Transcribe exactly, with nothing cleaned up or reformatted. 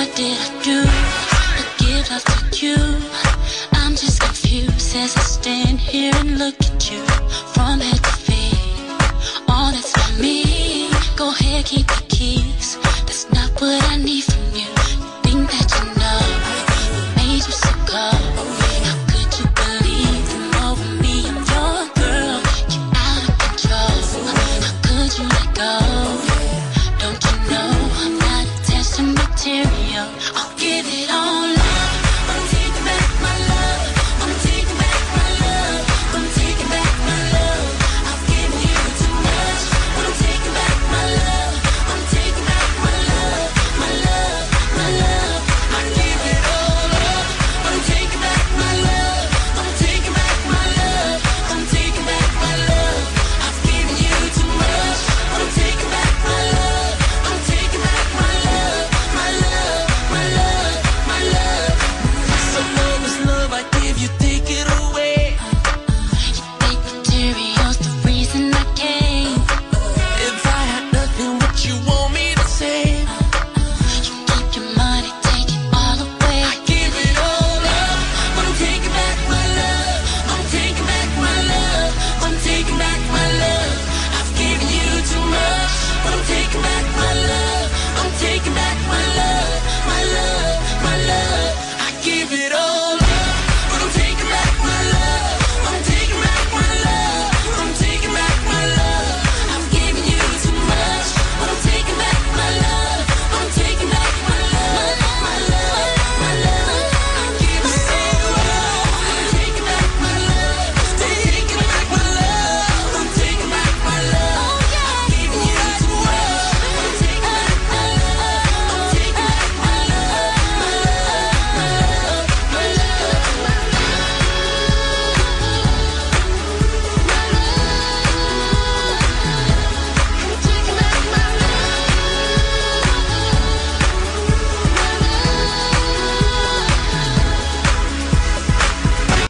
What did I do to give love to you? I'm just confused as I stand here and look at you from head to feet. All that's for me. Go ahead, keep the keys. That's not what I need from you. Think that you know what made you so cold. How could you believe them over me? I'm your girl. You're out of control. How could you let go? Don't you know I'm not attached to material? I'll give it all.